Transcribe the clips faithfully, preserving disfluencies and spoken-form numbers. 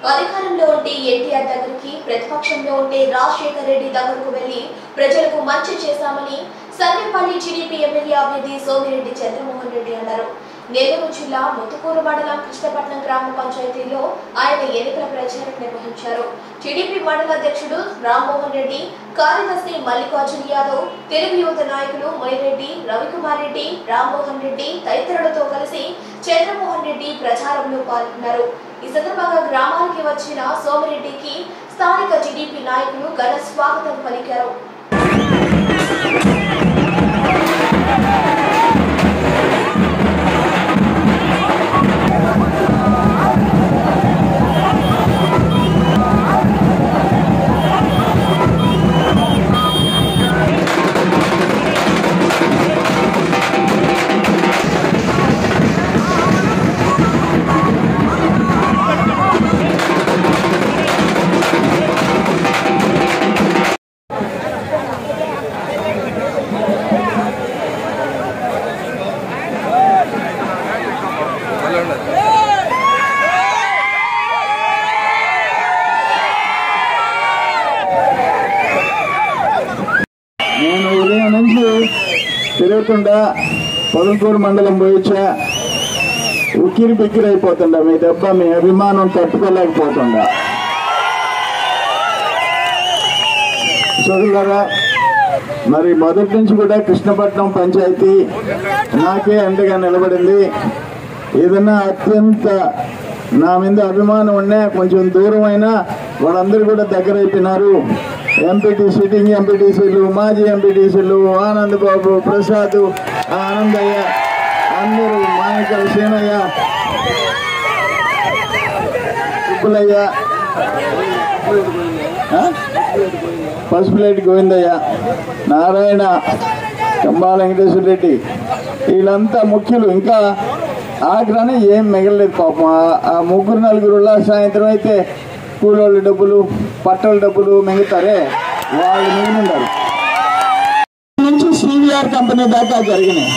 అధికారంలో ఉంటే ఎన్టీఆర్ దగ్గరికి, ప్రతిపక్షంలో ఉంటే రాజశేఖర్ రెడ్డి దగ్గరకు వెళ్లి ప్రజలకు మంచి చేశామని సర్వేపల్లి టీడీపీ ఎమ్మెల్యే అభ్యర్థి సోమిరెడ్డి చంద్రమోహన్ రెడ్డి అన్నారు. నెల్లూరు జిల్లా ముత్తుకూరు మండలం కృష్ణపట్నం గ్రామ పంచాయతీలో ఆయన ఎన్నికల ప్రచారం నిర్వహించారు. టీడీపీ మండల అధ్యక్షుడు రామ్మోహన్ రెడ్డి, కార్యదర్శి మల్లికార్జున యాదవ్, తెలుగు యువత నాయకులు మొయిరెడ్డి, రవికుమార్ రెడ్డి, రామ్మోహన్ రెడ్డి తదితరులతో కలిసి చంద్రమోహన్ రెడ్డి ప్రచారంలో పాల్గొన్నారు. ఈ సందర్భంగా గ్రామానికి వచ్చిన సోమిరెడ్డికి స్థానిక టీడీపీ నాయకులు ఘన స్వాగతం పలికారు. నేను ఉదయం నుంచి తిరుగుతుండా పొదలకూరు మండలం పోయిచ్చా ఉక్కిరి బిక్కిరి అయిపోతుండా. మీ దెబ్బ మీ అభిమానం తట్టుకోలేకపోతుండా. చదువులారా, మరి మొదటి నుంచి కూడా కృష్ణపట్నం పంచాయతీ నాకే అండగా నిలబడింది. ఏదన్నా అత్యంత నా మీద అభిమానం ఉన్నా కొంచెం దూరం అయినా వాళ్ళందరూ కూడా దగ్గర అయిపోయినారు. ఎంపీటీ సిట్టింగ్ ఎంపీటీసీలు, మాజీ ఎంపీటీసీలు, ఆనంద్ బాబు, ప్రసాద్, ఆనందయ్య, అందరూ మాయకల సీనయ్య, సుబ్బులయ్య, పసుపులేటి గోవిందయ్య, నారాయణ, కంబాల వెంకటేశ్వర రెడ్డి, వీళ్ళంతా ముఖ్యులు. ఇంకా ఆగ్రానే ఏం మిగలలేదు పాపం. ఆ ముగ్గురు నలుగురు సాయంత్రం అయితే కూలోళ్ళ డబ్బులు, పట్టల డబ్బులు మిగుతారే వాళ్ళు మిగిలిండారు. నుంచి సివిఆర్ కంపెనీ దాకా జరిగినాయి.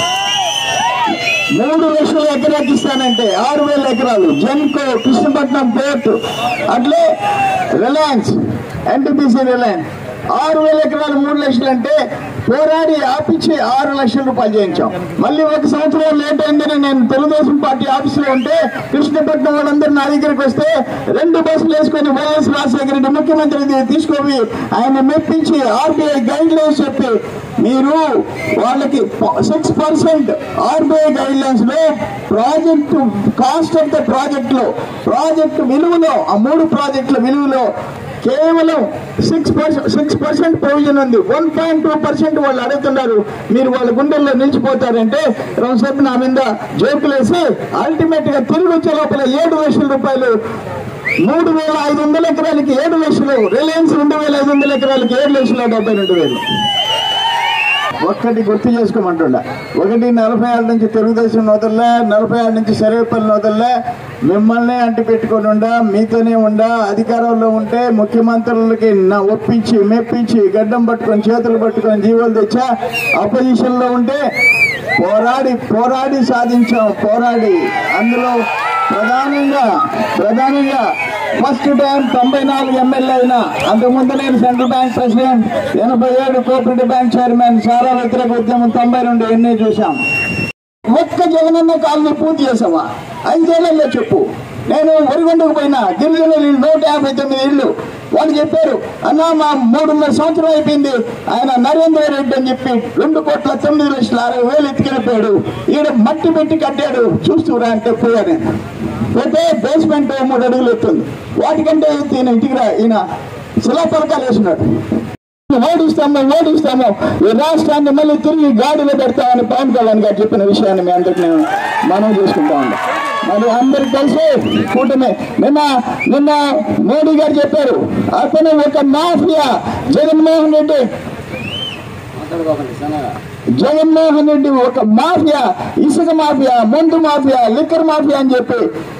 మూడు లక్షల ఎకరాకి ఇస్తానంటే ఆరు వేల ఎకరాలు జెన్కో, కృష్ణపట్నం పోర్టు, అట్లే రిలయన్స్, ఎన్టీపీసీ రిలయన్స్ ఆరు వేల ఎకరాలు మూడు లక్షలు అంటే పోరాడి ఆపించి ఆరు లక్షల రూపాయలు చేయించాం. మళ్ళీ ఒక సంవత్సరం లేట్ అయిందని నేను తెలుగుదేశం పార్టీ ఆఫీసులో ఉంటే కృష్ణపట్నం వాళ్ళందరూ నా దగ్గరికి వస్తే రెండు బస్సులు వేసుకొని వైఎస్ రాజశేఖర రెడ్డి ముఖ్యమంత్రి తీసుకొని ఆయన మెప్పించి ఆర్బీఐ గైడ్ లైన్స్ చెప్పి మీరు వాళ్ళకి six percent RBI guidelines లో project cost of the project లో ప్రాజెక్టు విలువలో ఆ మూడు ప్రాజెక్టుల విలువలో కేవలం six percent six percent provision ఉంది. వన్ పాయింట్ టూ పర్సెంట్ వాళ్ళు అడుగుతున్నారు. మీరు వాళ్ళ గుండెల్లో నిలిచిపోతారంటే రెండుసేపు నా మీద జోకులేసి అల్టిమేట్ గా తిరిగి వచ్చే లోపల ఏడు లక్షల రూపాయలు, మూడు వేల ఐదు వందల ఎకరాలకి ఏడు లక్షలు, రిలయన్స్ రెండు వేల ఐదు వందల ఎకరాలకి ఏడు లక్షల డెబ్బై రెండు వేలు. ఒక్కటి గుర్తు చేసుకోమంటుండ, ఒకటి నలభై ఏళ్ళ నుంచి తెలుగుదేశం వదల్లే, నలభై ఏళ్ళ నుంచి సర్వేపల్లి వదల్లే, మిమ్మల్ని అంటి పెట్టుకొని ఉండా, మీతోనే ఉండా, అధికారంలో ఉంటే ముఖ్యమంత్రులకి నా ఒప్పించి మెప్పించి గడ్డం పట్టుకొని చేతులు పట్టుకొని జీవోలు తెచ్చా. అపోజిషన్ లో ఉంటే పోరాడి పోరాడి సాధించాం. పోరాడి అందులో ప్రధానంగా ప్రధానంగా ఫస్ట్ టైం తొంభై నాలుగు ఎమ్మెల్యే అయినా, అంతకుముందు నేను సెంట్రల్ బ్యాంక్ ప్రెసిడెంట్, ఎనభై ఏడు కోఆపరేటివ్ బ్యాంక్ చైర్మన్, సారా వ్యతిరేక ఉద్యమం తొంభై రెండు ఎన్ని చూసాం. ఒక్క జగనన్న కాలనీ పూర్తి చేసామా? ఐదేళ్లలో చెప్పు. నేను వరిగొండకు పోయినా గిరిజనులు నూట యాభై తొమ్మిది ఇళ్ళు వాళ్ళు చెప్పారు, అన్నా మా మూడున్నర సంవత్సరం అయిపోయింది, ఆయన నరేంద్ర రెడ్డి అని చెప్పి రెండు కోట్ల తొమ్మిది లక్షల అరవై వేలు ఎత్తుకెళ్ళిపోయాడు, ఈడ మట్టి పెట్టి కట్టాడు చూస్తురా అంటే పోయాను. పోతే బేస్మెంట్ మూడు అడుగులు ఎత్తుంది, వాటికంటే ఈయన ఇంటికి రా ఈయన శిలాఫలకాలు వేసినాడు. ఓడిస్తాము ఓడిస్తాము ఈ రాష్ట్రాన్ని మళ్ళీ తిరిగి గాడిలో పెడతామని పవన్ కళ్యాణ్ గారు చెప్పిన విషయాన్ని మీ అందరికి నేను మనం చేసుకుంటా ఉన్నాం. మరి అందరికి తెలిసి కూటమి నిన్న నిన్న మోడీ గారు చెప్పారు, అతను ఒక మాఫియా, జగన్మోహన్ రెడ్డి జగన్మోహన్ రెడ్డి ఒక మాఫియా, ఇసుక మాఫియా, మందు మాఫియా, లిక్కర్ మాఫియా అని చెప్పి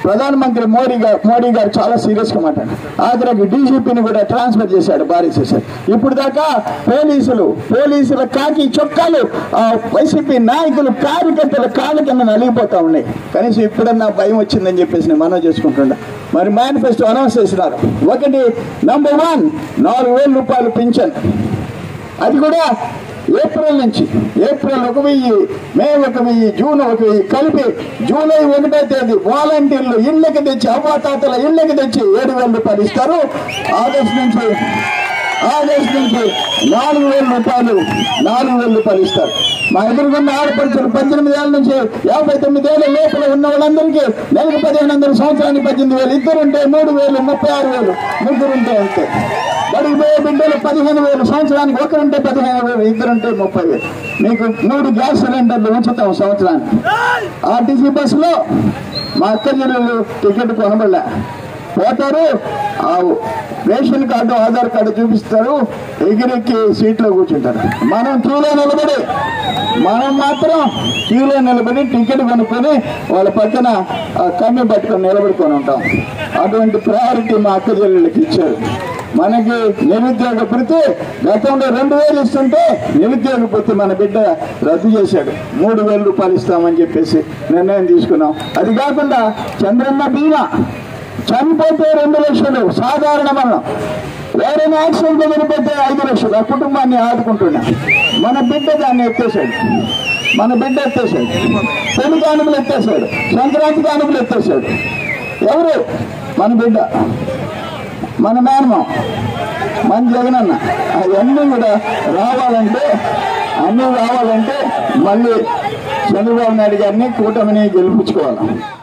ప్రధానమంత్రి మోడీ గారు మోడీ గారు చాలా సీరియస్గా మాట్లాడారు. ఆఖరికి డీజీపీని కూడా ట్రాన్స్ఫర్ చేశాడు, భారీ చేశాడు. ఇప్పుడు దాకా పోలీసులు పోలీసుల కాకి చొక్కాలు వైసీపీ నాయకులు కార్యకర్తల కాళ్ళ కింద నలిగిపోతా ఉన్నాయి. కనీసం ఇప్పుడన్నా భయం వచ్చిందని చెప్పేసి నేను మనం చేసుకుంటున్నా. మరి మేనిఫెస్టో అనౌన్స్ చేసినారు. ఒకటి నంబర్ వన్ నాలుగు వేల రూపాయలు పింఛన్, అది కూడా ఏప్రిల్ నుంచి. ఏప్రిల్ ఒక వెయ్యి, మే ఒక వెయ్యి, జూన్ ఒక వెయ్యి కలిపి జూలై ఒకటో తేదీ వాలంటీర్లు ఇళ్ళకి తెచ్చి అవ్వాతాతల ఇళ్ళకి తెచ్చి ఏడు వేల రూపాయలు ఇస్తారు. ఆగస్టు నుంచి ఆగస్టు నుంచి నాలుగు వేల రూపాయలు నాలుగు వేల రూపాయలు ఇస్తారు. మా ఎదురుకున్న ఆడపడుచులు పద్దెనిమిది ఏళ్ళ నుంచి యాభై తొమ్మిది ఏళ్ళ లోపల ఉన్న వాళ్ళందరికీ నెలకు పదిహేను వందల, సంవత్సరానికి పద్దెనిమిది వేలు, ఇద్దరుంటే మూడు వేలు, ముప్పై ఆరు వేలు, ముగ్గురుంటే అంతే. బడికి పోయే బిడ్డలు పదిహేను వేలు, సంవత్సరానికి ఒకరుంటే పదిహేను వేలు, ఇద్దరుంటే ముప్పై వేలు. మీకు మూడు గ్యాస్ సిలిండర్లు ఉంచుతాం సంవత్సరానికి. ఆర్టీసీ బస్సులో మా అక్క జిల్లాలు టికెట్ కొనబడలే, పోతారు, రేషన్ కార్డు ఆధార్ కార్డు చూపిస్తారు, ఎగిరెక్కి సీట్లో కూర్చుంటారు. మనం క్యూలో నిలబడి మనం మాత్రం క్యూలో నిలబడి టికెట్ కొనుక్కొని వాళ్ళ పక్కన కమ్మి పట్టుకొని నిలబడుకొని ఉంటాం. అటువంటి ప్రయారిటీ మా అక్క జిల్లాలకి ఇచ్చారు. మనకి నిరుద్యోగ భృతి గతంలో రెండు వేలు ఇస్తుంటే నిరుద్యోగ భృతి మన బిడ్డ రద్దు చేశాడు. మూడు వేల రూపాయలు ఇస్తామని చెప్పేసి నిర్ణయం తీసుకున్నాం. అది కాకుండా చంద్రన్న బీమా, చనిపోతే రెండు లక్షలు సాధారణ మరణం, ఎవరైనా యాక్సిడెంట్ చనిపోతే ఐదు లక్షలు ఆ కుటుంబాన్ని ఆదుకుంటున్నా. మన బిడ్డ దాన్ని ఎత్తేసాడు, మన బిడ్డ ఎత్తేసాడు. పెళ్లి కానుకలు ఎత్తేసాడు, సంక్రాంతి కానుకలు ఎత్తేసాడు. ఎవరు? మన బిడ్డ, మన మేనమా, మన జగనన్న. అవన్నీ కూడా రావాలంటే అన్నీ రావాలంటే మళ్ళీ చంద్రబాబు నాయుడు గారిని కూటమిని గెలిపించుకోవాలి.